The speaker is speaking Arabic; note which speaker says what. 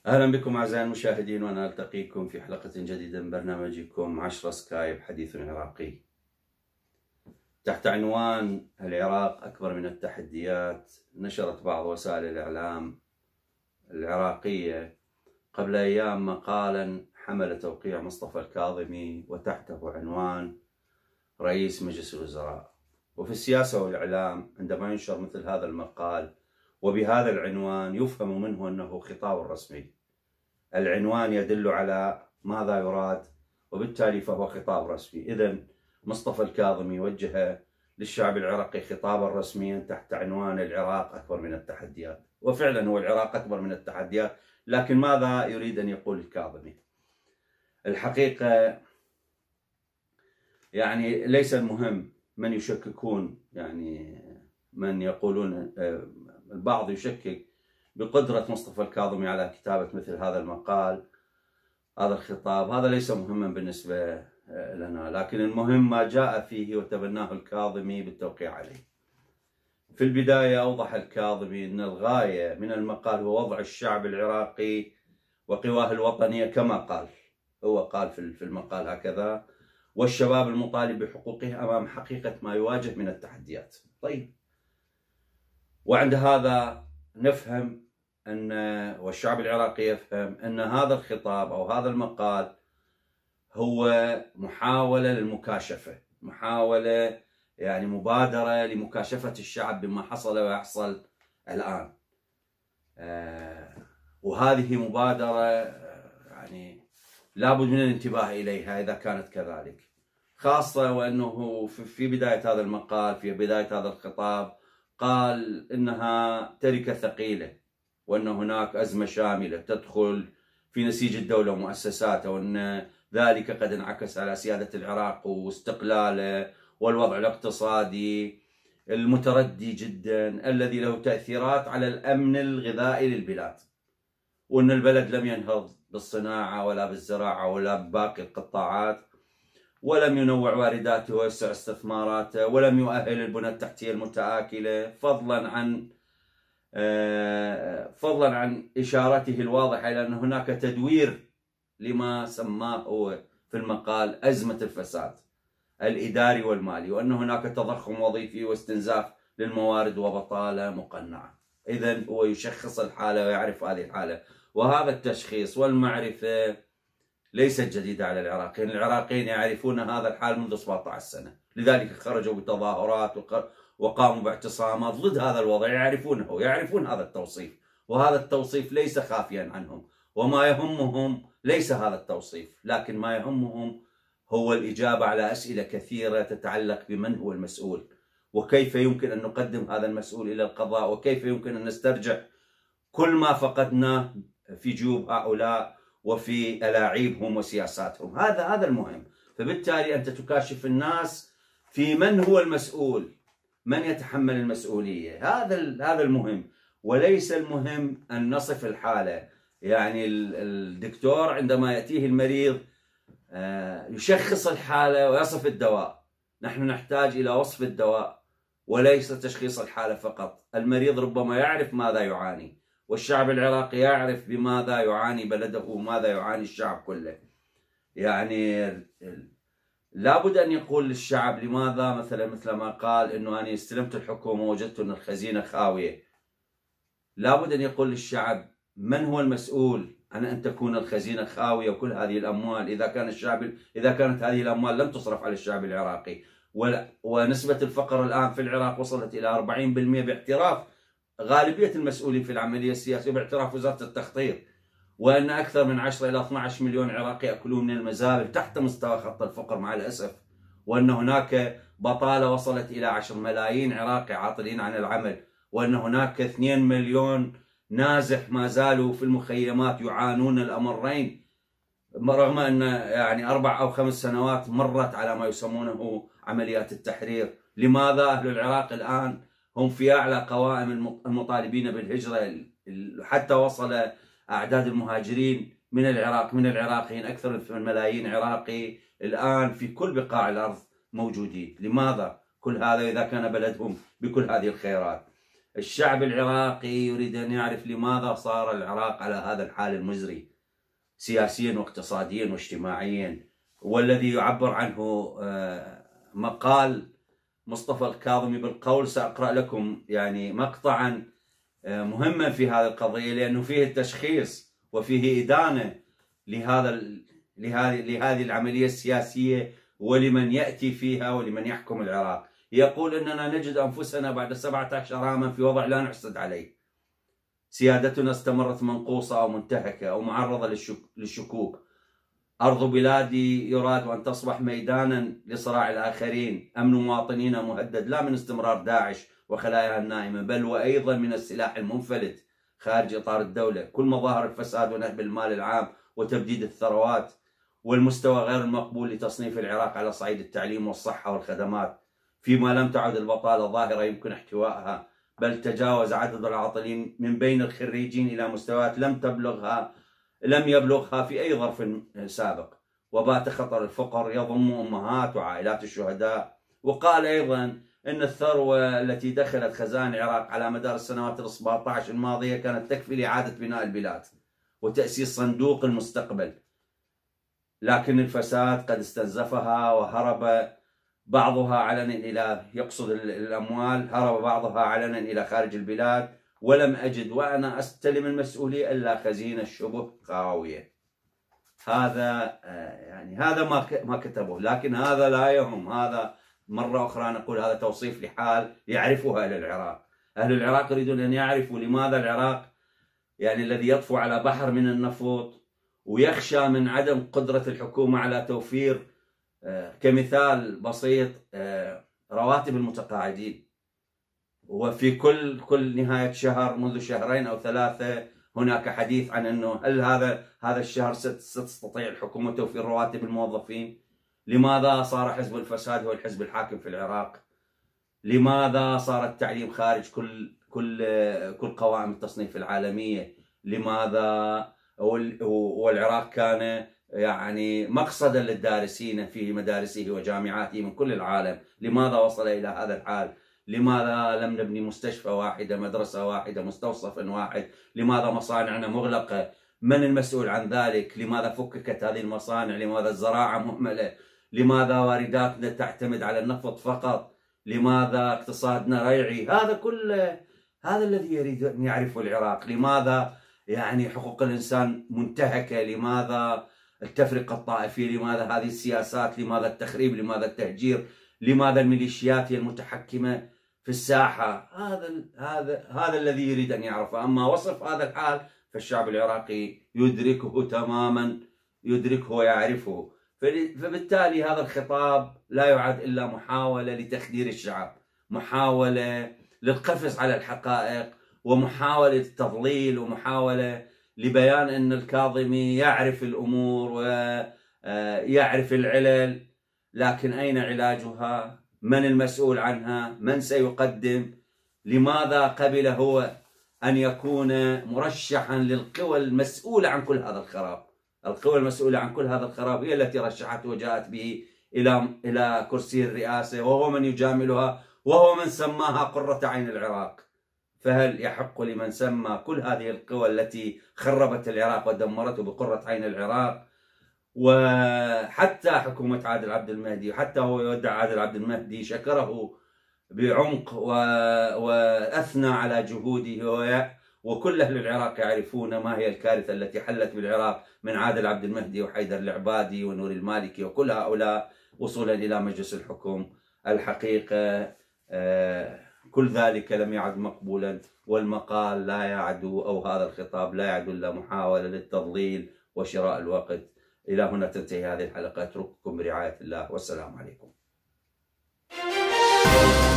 Speaker 1: أهلا بكم أعزائي المشاهدين، وأنا ألتقيكم في حلقة جديدة من برنامجكم 10 سكايب حديث عراقي، تحت عنوان العراق أكبر من التحديات. نشرت بعض وسائل الإعلام العراقية قبل أيام مقالا حمل توقيع مصطفى الكاظمي وتحته عنوان رئيس مجلس الوزراء. وفي السياسة والإعلام عندما ينشر مثل هذا المقال وبهذا العنوان يفهم منه أنه خطاب رسمي. العنوان يدل على ماذا يراد، وبالتالي فهو خطاب رسمي. إذن مصطفى الكاظمي وجه للشعب العراقي خطابا رسميا تحت عنوان العراق أكبر من التحديات. وفعلا هو العراق أكبر من التحديات، لكن ماذا يريد أن يقول الكاظمي؟ الحقيقة يعني ليس المهم من يشككون، يعني من يقولون البعض يشكك بقدرة مصطفى الكاظمي على كتابة مثل هذا المقال، هذا الخطاب. هذا ليس مهما بالنسبة لنا، لكن المهم ما جاء فيه وتبناه الكاظمي بالتوقيع عليه. في البداية أوضح الكاظمي أن الغاية من المقال هو وضع الشعب العراقي وقواه الوطنية كما قال، هو قال في المقال هكذا، والشباب المطالب بحقوقه أمام حقيقة ما يواجه من التحديات. طيب، وعند هذا نفهم أن والشعب العراقي يفهم أن هذا الخطاب أو هذا المقال هو محاولة للمكاشفة، محاولة يعني مبادرة لمكاشفة الشعب بما حصل ويحصل الآن. وهذه مبادرة يعني لابد من الانتباه إليها إذا كانت كذلك، خاصة وأنه في بداية هذا المقال، في بداية هذا الخطاب، قال إنها تركة ثقيلة، وأن هناك أزمة شاملة تدخل في نسيج الدولة ومؤسساتها، وأن ذلك قد انعكس على سيادة العراق واستقلاله والوضع الاقتصادي المتردي جدا الذي له تأثيرات على الأمن الغذائي للبلاد، وأن البلد لم ينهض بالصناعة ولا بالزراعة ولا بباقي القطاعات، ولم ينوع وارداته ويوسع استثماراته، ولم يؤهل البنى التحتية المتآكلة، فضلا عن إشارته الواضحة إلى أن هناك تدوير لما سماه هو في المقال أزمة الفساد الإداري والمالي، وأن هناك تضخم وظيفي واستنزاف للموارد وبطالة مقنعة. إذن هو يشخص الحالة ويعرف هذه الحالة، وهذا التشخيص والمعرفة ليست جديدة على العراقيين. العراقيين يعرفون هذا الحال منذ 17 سنة، لذلك خرجوا بتظاهرات وقاموا باعتصامات ضد هذا الوضع. يعرفون هذا التوصيف، وهذا التوصيف ليس خافيا عنهم، وما يهمهم ليس هذا التوصيف، لكن ما يهمهم هو الإجابة على أسئلة كثيرة تتعلق بمن هو المسؤول، وكيف يمكن أن نقدم هذا المسؤول إلى القضاء، وكيف يمكن أن نسترجع كل ما فقدناه في جيوب هؤلاء وفي ألاعيبهم وسياساتهم. هذا المهم. فبالتالي أنت تكاشف الناس في من هو المسؤول، من يتحمل المسؤولية. هذا المهم، وليس المهم أن نصف الحالة. يعني الدكتور عندما يأتيه المريض يشخص الحالة ويصف الدواء. نحن نحتاج إلى وصف الدواء وليس تشخيص الحالة فقط. المريض ربما يعرف ماذا يعاني، والشعب العراقي يعرف بماذا يعاني بلده وماذا يعاني الشعب كله. يعني لابد أن يقول للشعب لماذا مثل ما قال أنه أنا استلمت الحكومة ووجدت أن الخزينة خاوية. لابد أن يقول للشعب من هو المسؤول عن أن تكون الخزينة خاوية وكل هذه الأموال، إذا كانت هذه الأموال لم تصرف على الشعب العراقي. ونسبة الفقر الآن في العراق وصلت إلى 40% باعتراف غالبية المسؤولين في العملية السياسية، باعتراف وزارة التخطيط، وأن أكثر من 10 إلى 12 مليون عراقي يأكلون من المزابل تحت مستوى خط الفقر مع الأسف، وأن هناك بطالة وصلت إلى 10 ملايين عراقي عاطلين عن العمل، وأن هناك 2 مليون نازح ما زالوا في المخيمات يعانون الأمرين، رغم أن يعني 4 أو 5 سنوات مرت على ما يسمونه عمليات التحرير. لماذا أهل العراق الآن هم في أعلى قوائم المطالبين بالهجرة، حتى وصل أعداد المهاجرين من العراق من العراقيين أكثر من ملايين عراقي الآن في كل بقاع الأرض موجودين؟ لماذا كل هذا إذا كان بلدهم بكل هذه الخيرات؟ الشعب العراقي يريد أن يعرف لماذا صار العراق على هذا الحال المزري سياسيا واقتصاديا واجتماعيا، والذي يعبر عنه مقال مصطفى الكاظمي بالقول. سأقرأ لكم يعني مقطعا مهما في هذه القضية، لأنه فيه التشخيص وفيه إدانة لهذه العملية السياسية ولمن يأتي فيها ولمن يحكم العراق. يقول إننا نجد أنفسنا بعد 17 عاما في وضع لا نحسد عليه. سيادتنا استمرت منقوصة أو منتهكة أو معرضة للشكوك. أرض بلادي يراد أن تصبح ميدانا لصراع الآخرين. أمن مواطنينا مهدد لا من استمرار داعش وخلاياها النائمة، بل وأيضا من السلاح المنفلت خارج إطار الدولة. كل مظاهر الفساد ونهب المال العام وتبديد الثروات والمستوى غير المقبول لتصنيف العراق على صعيد التعليم والصحة والخدمات، فيما لم تعد البطالة ظاهرة يمكن احتوائها، بل تجاوز عدد العاطلين من بين الخريجين إلى مستويات لم يبلغها في أي ظرف سابق. وبات خطر الفقر يضم أمهات وعائلات الشهداء. وقال أيضا أن الثروة التي دخلت خزائن العراق على مدار السنوات 17 الماضية كانت تكفي لإعادة بناء البلاد وتأسيس صندوق المستقبل، لكن الفساد قد استنزفها وهرب بعضها علنا إلى يقصد الأموال، هرب بعضها علنا إلى خارج البلاد، ولم أجد وأنا أستلم المسؤولية إلا خزينة شبه خاوية. هذا يعني هذا ما كتبه، لكن هذا لا يهم. هذا مرة أخرى نقول هذا توصيف لحال يعرفها أهل العراق. أهل العراق يريدون أن يعرفوا لماذا العراق يعني الذي يطفو على بحر من النفط ويخشى من عدم قدرة الحكومة على توفير كمثال بسيط رواتب المتقاعدين. وفي كل نهاية شهر منذ شهرين أو 3 هناك حديث عن أنه هل هذا الشهر ستستطيع الحكومة توفير رواتب الموظفين؟ لماذا صار حزب الفساد هو الحزب الحاكم في العراق؟ لماذا صار التعليم خارج كل قوائم التصنيف العالمية؟ لماذا والعراق كان يعني مقصدا للدارسين في مدارسه وجامعاته من كل العالم؟ لماذا وصل إلى هذا الحال؟ لماذا لم نبني مستشفى واحدة، مدرسة واحدة، مستوصف واحد؟ لماذا مصانعنا مغلقة؟ من المسؤول عن ذلك؟ لماذا فككت هذه المصانع؟ لماذا الزراعة مهملة؟ لماذا وارداتنا تعتمد على النفط فقط؟ لماذا اقتصادنا ريعي؟ هذا الذي يريد أن يعرفه العراق. لماذا يعني حقوق الإنسان منتهكة؟ لماذا التفرقة الطائفية؟ لماذا هذه السياسات؟ لماذا التخريب؟ لماذا التهجير؟ لماذا الميليشيات هي المتحكمة في الساحة؟ هذا الذي يريد أن يعرفه. أما وصف هذا الحال فالشعب العراقي يدركه تماما، يدركه ويعرفه. فبالتالي هذا الخطاب لا يعد إلا محاولة لتخدير الشعب، محاولة للقفز على الحقائق، ومحاولة التضليل، ومحاولة لبيان أن الكاظمي يعرف الأمور ويعرف العلل، لكن أين علاجها؟ من المسؤول عنها؟ من سيقدم؟ لماذا قبل هو أن يكون مرشحا للقوى المسؤولة عن كل هذا الخراب؟ القوى المسؤولة عن كل هذا الخراب هي التي رشحته وجاءت به إلى كرسي الرئاسة، وهو من يجاملها، وهو من سماها قرة عين العراق. فهل يحق لمن سمى كل هذه القوى التي خربت العراق ودمرته بقرة عين العراق؟ وحتى حكومة عادل عبد المهدي، وحتى هو يودع عادل عبد المهدي شكره بعمق وأثنى على جهوده، وكل أهل العراق يعرفون ما هي الكارثة التي حلت بالعراق من عادل عبد المهدي وحيدر العبادي ونور المالكي وكل هؤلاء وصولا إلى مجلس الحكم. الحقيقة كل ذلك لم يعد مقبولا، والمقال لا يعدو، أو هذا الخطاب لا يعدو إلا محاولة للتضليل وشراء الوقت. إلى هنا تنتهي هذه الحلقة. أترككم برعاية الله، والسلام عليكم.